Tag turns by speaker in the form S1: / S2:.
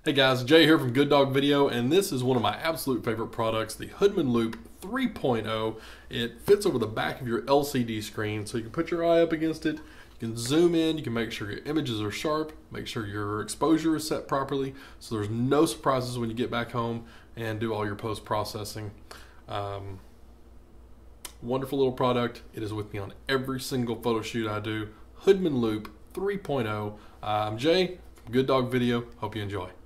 S1: Hey guys, Jay here from Good Dog Video, and this is one of my absolute favorite products, the Hoodman Loupe 3.0. It fits over the back of your LCD screen, so you can put your eye up against it, you can zoom in, you can make sure your images are sharp, make sure your exposure is set properly, so there's no surprises when you get back home and do all your post-processing. Wonderful little product. It is with me on every single photo shoot I do. Hoodman Loupe 3.0. I'm Jay from Good Dog Video. Hope you enjoy.